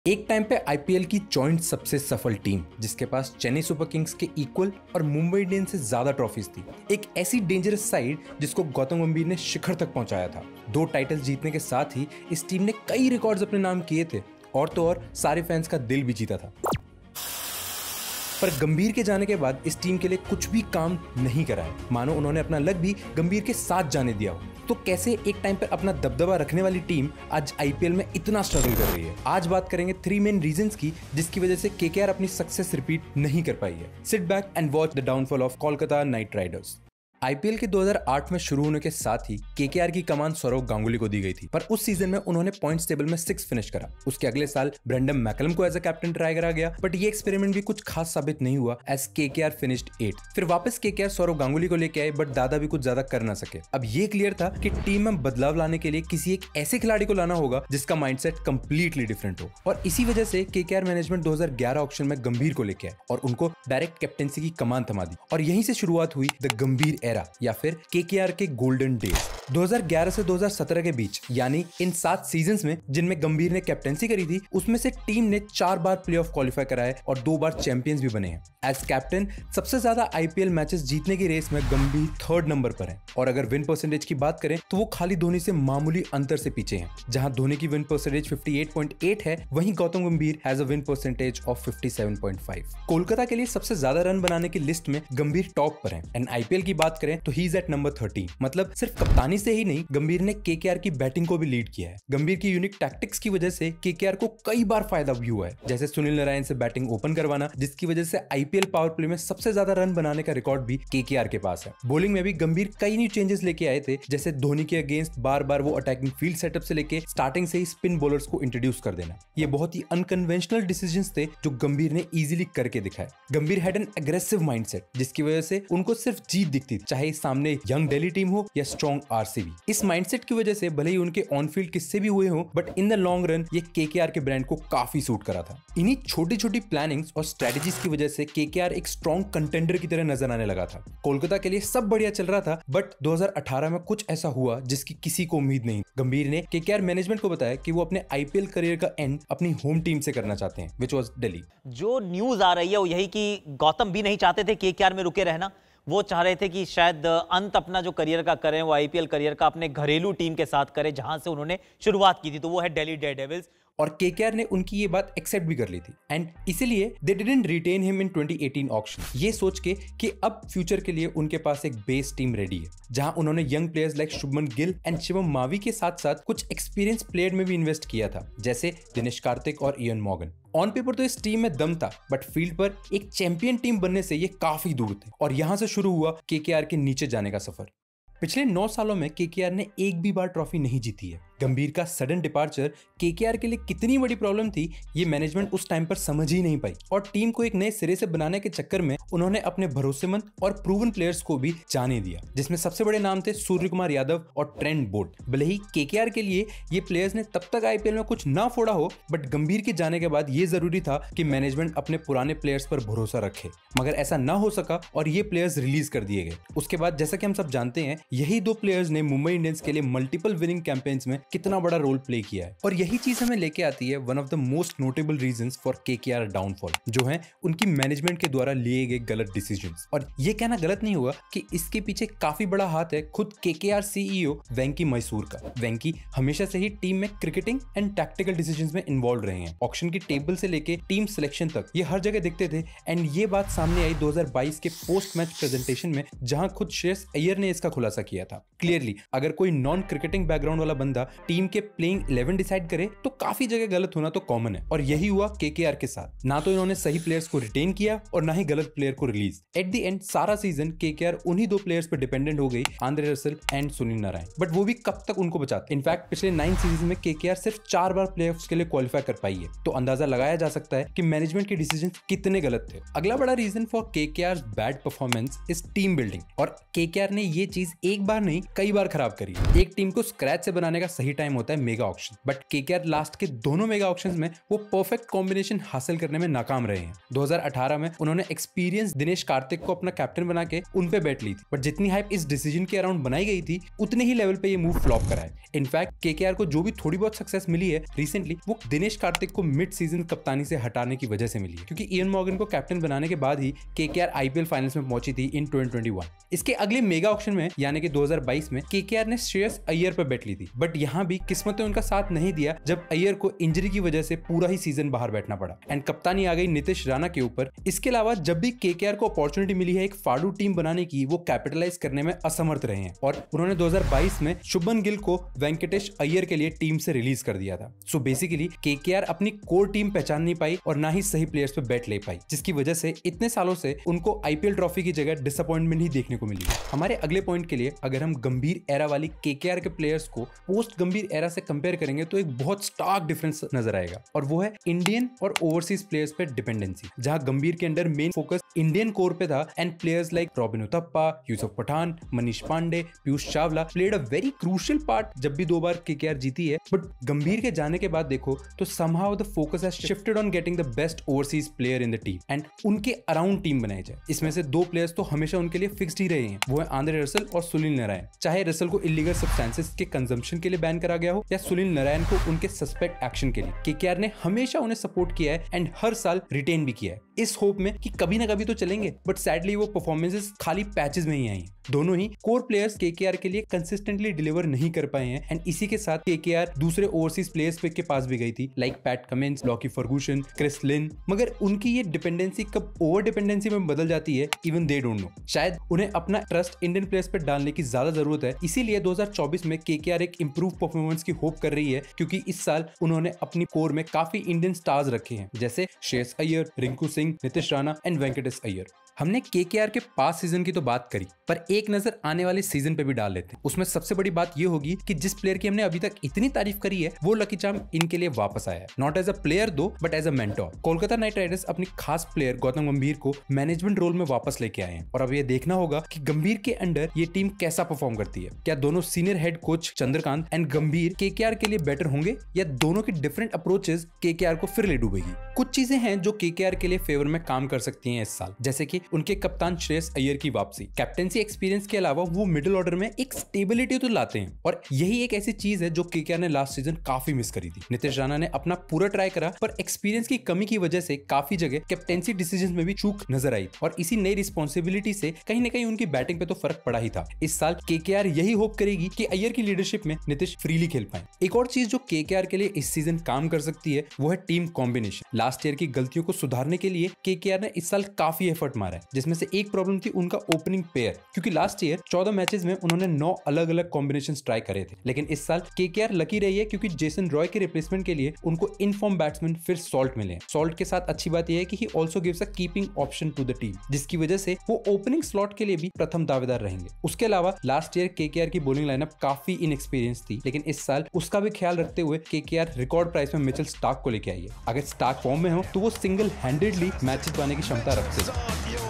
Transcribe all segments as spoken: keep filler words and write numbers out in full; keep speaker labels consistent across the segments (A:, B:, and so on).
A: एक टाइम पे आईपीएल की जॉइंट सबसे सफल टीम, जिसके पास चेन्नई सुपर किंग्स के इक्वल और मुंबई इंडियंस से ज्यादा ट्रॉफीज थी। एक ऐसी डेंजरस साइड जिसको गौतम गंभीर ने शिखर तक पहुंचाया था। दो टाइटल्स जीतने के साथ ही इस टीम ने कई रिकॉर्ड्स अपने नाम किए थे और तो और सारे फैंस का दिल भी जीता था। पर गंभीर के जाने के बाद इस टीम के लिए कुछ भी काम नहीं करा है, मानो उन्होंने अपना लक भी गंभीर के साथ जाने दिया हो। तो कैसे एक टाइम पर अपना दबदबा रखने वाली टीम आज आईपीएल में इतना स्ट्रगल कर रही है? आज बात करेंगे थ्री मेन रीजंस की जिसकी वजह से केकेआर अपनी सक्सेस रिपीट नहीं कर पाई है। Sit back and watch the downfall of Kolkata Knight Riders. IPL के दो हज़ार आठ में शुरू होने के साथ ही केकेआर की कमान सौरव गांगुली को दी गई थी, पर उस सीजन में उन्होंने पॉइंट्स टेबल में सिक्स फिनिश करा। उसके अगले साल ब्रेंडन मैकलम को एज अ कैप्टन ट्राई करा गया, बट ये एक्सपेरिमेंट भी कुछ खास साबित नहीं हुआ एज केकेआर फिनिश्ड एट। फिर वापस केकेआर सौरव गांगुली को लेके आए, बट दादा भी कुछ ज्यादा कर ना सके। अब ये क्लियर था कि टीम में बदलाव लाने के लिए किसी एक ऐसे खिलाड़ी को लाना होगा जिसका माइंडसेट कंप्लीटली डिफरेंट हो, और इसी वजह से केकेआर मैनेजमेंट दो हज़ार ग्यारह ऑक्शन में गंभीर को लेके आए और उनको डायरेक्ट कैप्टेंसी की कमान थमा दी, और यहीं से शुरुआत हुई द गंभीर एरा या फिर केकेआर के गोल्डन डेज। दो हज़ार ग्यारह से दो हज़ार सत्रह के बीच, यानी इन सात सीजन्स में जिनमें गंभीर ने कैप्टेंसी करी थी, उसमें से टीम ने चार बार प्लेऑफ क्वालिफाई कराए और दो बार चैंपियंस भी बने हैं। एज कैप्टन सबसे ज्यादा आईपीएल मैचेस जीतने की रेस में गंभीर थर्ड नंबर पर है, और अगर विन परसेंटेज की बात करें तो वो खाली धोनी से मामूली अंतर से पीछे हैं। जहां धोनी की विन परसेंटेज अट्ठावन पॉइंट आठ है, वहीं Gautam Gambhir has a win percentage of सत्तावन पॉइंट पाँच। कोलकाता के लिए सबसे ज्यादा रन बनाने की लिस्ट में गंभीर टॉप पर है, एंड आईपीएल की बात करें तो he is at number thirteen. मतलब सिर्फ कप्तानी से ही नहीं, गंभीर ने केकेआर की बैटिंग को भी लीड किया है। गंभीर की यूनिक टैक्टिक्स की वजह से केकेआर को कई बार फायदा भी हुआ है, जैसे सुनील नारायण से बैटिंग ओपन करवाना, जिसकी वजह से आईपीएल पावर प्ले में सबसे ज्यादा रन बनाने का रिकॉर्ड भी केकेआर के पास है। बॉलिंग में भी गंभीर कई न्यू चेंजेस लेके आए थे, जैसे धोनी के अगेंस्ट बार बार वो अटैकिंग फील्ड सेटअप से लेके स्टार्टिंग से ही स्पिन बॉलर्स को इंट्रोड्यूस कर देना। ये बहुत ही अनकन्वेंशनल डिसीजंस थे जो गंभीर ने इजीली करके दिखाए। गंभीर हैड एन एग्रेसिव माइंडसेट, जिसकी वजह से उनको सिर्फ जीत दिखती, चाहे सामने यंग दिल्ली टीम हो या स्ट्रॉन्ग आरसीबी। इस माइंडसेट की वजह से भले ही उनके ऑन फील्ड किस्से भी हुए हों, but in the long run ये केकेआर के ब्रांड को काफी सूट करा था। इन्हीं छोटी छोटी प्लानिंग्स और स्ट्रेटजीज की वजह से केकेआर एक स्ट्रॉन्ग कंटेंडर की तरह नजर आने लगा था। कोलकाता के लिए सब बढ़िया चल रहा था, बट दो हज़ार अठारह में कुछ ऐसा हुआ जिसकी किसी को उम्मीद नहीं। गंभीर ने केकेआर मैनेजमेंट को बताया कि वो अपने आईपीएल करियर का एंड अपनी होम टीम से करना चाहते हैं, व्हिच वाज दिल्ली।
B: जो न्यूज आ रही है वो यही कि गौतम भी नहीं चाहते थे केकेआर में रुके रहना। वो चाह रहे थे कि शायद अंत अपना जो करियर का करें, वो आईपीएल करियर का अपने घरेलू टीम के साथ करें जहां से उन्होंने शुरुआत की थी, तो वो है दिल्ली डेयरडेविल्स।
A: और केकेआर ने उनकी ये बात एक्सेप्ट भी कर ली थी, एंड इसीलिए they didn't retain him in twenty eighteen auction, ये सोच के कि अब फ्यूचर के लिए उनके पास एक बेस टीम रेडी है, जहां उन्होंने young players like Shubman Gill and Shivam Mavi के साथ साथ कुछ एक्सपीरियंस प्लेयर में भी इन्वेस्ट किया था, जैसे दिनेश कार्तिक और इयन मॉर्गन। ऑन पेपर तो इस टीम में दम था, बट फील्ड पर एक चैंपियन टीम बनने से ये काफी दूर थे, और यहां से शुरू हुआ केकेआर के नीचे जाने का सफर। पिछले नौ सालों में केकेआर ने एक भी बार ट्रॉफी नहीं जीती है। गंभीर का सडन डिपार्चर केकेआर के लिए कितनी बड़ी प्रॉब्लम थी, ये मैनेजमेंट उस टाइम पर समझ ही नहीं पाई, और टीम को एक नए सिरे से बनाने के चक्कर में उन्होंने अपने भरोसेमंद और प्रूवन प्लेयर्स को भी जाने दिया, जिसमें सबसे बड़े नाम थे सूर्य कुमार यादव और ट्रेंट बोल्ट। भले ही केकेआर के लिए ये प्लेयर्स ने तब तक आईपीएल में कुछ ना फोड़ा हो, बट गंभीर के जाने के बाद ये जरूरी था कि मैनेजमेंट अपने पुराने प्लेयर्स पर भरोसा रखे, मगर ऐसा ना हो सका और ये प्लेयर्स रिलीज कर दिए गए। उसके बाद जैसा कि हम सब जानते हैं, यही दो प्लेयर्स ने मुंबई इंडियंस के लिए मल्टीपल विनिंग कैंपेन्स में कितना बड़ा रोल प्ले किया है, और यही चीज हमें लेके आती है one of the most notable reasons for KKR downfall, जो है उनकी मैनेजमेंट के द्वारा लिए गए गलत डिसीजंस। और ये कहना गलत नहीं हुआ कि इसके पीछे काफी बड़ा हाथ है खुद केकेआर सीईओ वेंकी मैसूर का। वेंकी हमेशा से ही टीम में क्रिकेटिंग एंड टैक्टिकल डिसीजंस में इन्वॉल्व रहे हैं। ऑक्शन की टेबल से लेके टीम सिलेक्शन तक ये हर जगह दिखते थे, एंड ये बात सामने आई दो हज़ार बाईस के पोस्ट मैच प्रेजेंटेशन में, जहां खुद श्रेयस अय्यर ने इसका खुलासा किया था। क्लियरली अगर कोई नॉन क्रिकेटिंग बैकग्राउंड वाला बंदा टीम के प्लेइंग इलेवन डिसाइड करे तो काफी जगह गलत होना तो कॉमन है, और यही हुआ केकेआर के साथ। ना तो इन्होंने सही प्लेयर्स को रिटेन किया और ना ही गलत प्लेयर को रिलीज। एट द एंड सारा सीजन केकेआर उन्हीं दो प्लेयर्स पर डिपेंडेंट हो गई, Andre Russell and Sunil Narine, but वो भी कब तक उनको बचाते। इनफैक्ट पिछले नाइन सीजन में केकेआर सिर्फ चार बार प्लेऑफ्स के लिए क्वालिफाई कर पाई है, तो अंदाजा लगाया जा सकता है कि मैनेजमेंट के डिसीजन कितने गलत थे। अगला बड़ा reason for KKR bad performance is team building, और केकेआर ने ये चीज एक बार नहीं कई बार खराब करी। एक टीम को स्क्रैच से बनाने का सही टाइम होता है mega auction, but KKR last के दोनों मेगा ऑक्शंस में वो परफेक्ट कॉम्बिनेशन हासिल करने में नाकाम रहे हैं। दो हज़ार अठारह में उन्होंने एक्सपीरियंस दिनेश कार्तिक को अपना कैप्टन बना के उन पे बैठ ली थी, बट जितनी हाइप इस डिसीजन के अराउंड बनाई गई थी उतने ही लेवल पे ये मूव फ्लॉप करा है। इनफैक्ट केकेआर को जो भी थोड़ी बहुत सक्सेस मिली है रिसेंटली, वो दिनेश कार्तिक को मिड सीजन कप्तानी से हटाने की वजह से मिली है, क्योंकि इयन मॉर्गन को कैप्टन बनाने के बाद ही केकेआर आईपीएल फाइनल्स में पहुंची थी इन ट्वेंटी ट्वेंटी वन। इसके अगले मेगा ऑक्शन में यानी कि दो हज़ार बाईस में केकेआर ने श्रेयस अय्यर पर बैठ ली थी, बट यहाँ भी किस्मत ने उनका साथ नहीं दिया जब अय्यर को इंजरी की वजह से पूरा ही सीजन बाहर बैठना पड़ा एंड कप्तानी आ गई नीतीश राणा के ऊपर। इसके अलावा जब भी केकेआर को अपॉर्चुनिटी मिली है एक फाड़ू टीम बनाने की, वो कैपिटलाइज करने में असमर्थ रहे हैं और उन्होंने दो हज़ार बाईस में शुभमन गिल को वेंकटेश अय्यर के लिए टीम से रिलीज कर दिया था। सो बेसिकली केकेआर अपनी कोर टीम पहचान नहीं पाई और ना ही सही प्लेयर्स पे बैट ले पाई, जिसकी वजह से इतने सालों से उनको आईपीएल ट्रॉफी की जगह डिसअपॉइंटमेंट ही देखने को मिली है। हमारे अगले पॉइंट के लिए अगर हम गंभीर एरा वाली केकेआर के प्लेयर्स को पोस्ट गंभीर एरा से कंपेयर करेंगे तो एक बहुत स्टार्क डिफरेंस नजर आएगा, और वो है इंडियन और ओवरसीज प्लेयर्स पे डिपेंडेंसी। जहां गंभीर के under main focus Indian core पे था and players like Robin Uthappa, Yusuf Pathan, Manish Pandey, Piyush Chawla played a very crucial part जब भी दो बार केकेआर जीती है। बट गंभीर के जाने के बाद देखो तो somehow the focus has shifted on getting the best overseas player in the team and उनके अराउंड टीम बनाई जाए। इसमें से दो प्लेयर्स तो हमेशा उनके लिए फिक्स्ड ही रहे हैं, वो है आंद्रे रसल और सुनील नारायण। चाहे रसल को इलीगल सब्सटेंसेस के कंजम्पशन के लिए बैन करा गया हो या सुनील नारायण को उनके सस्पेक्ट एक्शन के लिए, केकेआर ने हमेशा उन्हें सपोर्ट किया है एंड हर साल रिटेन भी किया है इस होप में कि कभी ना कभी तो चलेंगे। बट सैडली वो परफॉर्मेंसेस खाली पैचेस में ही आई। दोनों ही कोर प्लेयर्स केकेआर के लिए कंसिस्टेंटली डिलीवर नहीं कर पाए हैं एंड इसी के साथ केकेआर दूसरे ओवरसीज प्लेयर्स के पास भी गई थी like Pat Cummins, Lockie Ferguson, Chris Lynn, मगर उनकी ये डिपेंडेंसी कब ओवर डिपेंडेंसी में बदल जाती है इवन दे डोंट नो। शायद उन्हें अपना ट्रस्ट इंडियन प्लेयर्स पर डालने की ज्यादा जरूरत है, इसीलिए दो हज़ार चौबीस में केकेआर एक इंप्रूव परफॉर्मेंस की होप कर रही है, क्योंकि इस साल उन्होंने अपनी कोर में काफी इंडियन स्टार्स रखे हैं जैसे श्रेयस अय्यर, रिंकू सिंह, नीतीश राणा एंड वेंकटेश अय्यर। हमने केकेआर के पास सीजन की तो बात करी, पर एक नजर आने वाले सीजन पे भी डाल लेते हैं। उसमें सबसे बड़ी बात ये होगी कि जिस प्लेयर की हमने अभी तक इतनी तारीफ करी है वो लकी चार्म इनके लिए वापस आया है, not as a player though but as a mentor. Kolkata Knight Riders अपनी खास प्लेयर गौतम गंभीर को मैनेजमेंट रोल में वापस लेके आए हैं और अब ये देखना होगा कि गंभीर के अंडर ये टीम कैसा परफॉर्म करती है। क्या दोनों senior head coach Chandrakant and Gambhir KKR के लिए बेटर होंगे या दोनों की डिफरेंट अप्रोचेस केकेआर को फिर ले डूबेगी। कुछ चीजें हैं जो केकेआर के लिए फेवर में काम कर सकती हैं इस साल, जैसे कि उनके कप्तान श्रेयस अय्यर की वापसी। कैप्टेंसी एक्सपीरियंस के अलावा वो मिडिल ऑर्डर में एक स्टेबिलिटी तो लाते हैं और यही एक ऐसी चीज है जो केकेआर ने लास्ट सीजन काफी मिस करी थी। नीतीश राणा ने अपना पूरा ट्राई करा पर एक्सपीरियंस की कमी की वजह से काफी जगह कैप्टेंसी डिसीजंस में भी चूक नजर आई और इसी नई रिस्पॉन्सिबिलिटी से कहीं ना कहीं उनकी बैटिंग पे तो फर्क पड़ा ही था। इस साल केकेआर यही होप करेगी कि अय्यर की लीडरशिप में नीतीश फ्रीली खेल पाए। एक और चीज जो केकेआर के लिए इस सीजन काम कर सकती है वो है टीम कॉम्बिनेशन। लास्ट ईयर की गलतियों को सुधारने के लिए केकेआर ने इस साल काफी एफर्ट मारा है, जिसमें से एक प्रॉब्लम थी उनका ओपनिंग पेयर, क्योंकि लास्ट ईयर चौदह मैचेस में उन्होंने नौ अलग अलग कॉम्बिनेशंस ट्राई करे थे। लेकिन इस साल केकेआर लकी रही है क्योंकि जेसन रॉय के रिप्लेसमेंट के लिए उनको इनफॉर्म बैट्समैन फिर सॉल्ट मिले हैं। सॉल्ट के साथ अच्छी बात यह है कि he also gives a keeping option to the team, जिसकी वजह से वो ओपनिंग स्लॉट के लिए भी प्रथम दावेदार रहेंगे। उसके अलावा लास्ट ईयर केकेआर की बॉलिंग लाइनअप काफी इनएक्सपीरियंस थी, लेकिन इस साल उसका भी ख्याल रखते हुए केकेआर रिकॉर्ड प्राइस में मिचेल स्टार्क को लेके आई है। अगर स्टार्क फॉर्म में हो तो वो सिंगल हैंडेडली मैचेस पाने की क्षमता रखते हैं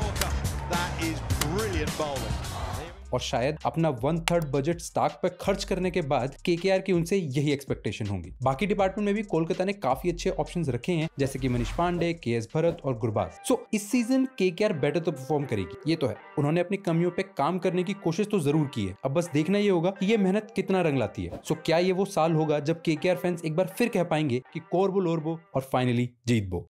A: और शायद अपना वन थर्ड बजट स्टार्क पर खर्च करने के बाद केकेआर की उनसे यही एक्सपेक्टेशन होंगी। बाकी डिपार्टमेंट में भी कोलकाता ने काफी अच्छे ऑप्शंस रखे हैं, जैसे कि मनीष पांडे, के एस भरत और गुरबाज। सो इस सीजन केकेआर बेटर तो परफॉर्म करेगी, ये तो है। उन्होंने अपनी कमियों पे काम करने की कोशिश तो जरूर की है, अब बस देखना ये होगा कि ये मेहनत कितना रंग लाती है। सो क्या ये वो साल होगा जब केकेआर फैंस एक बार फिर कह पाएंगे कि कोरबो लोरबो और फाइनली जीत बो।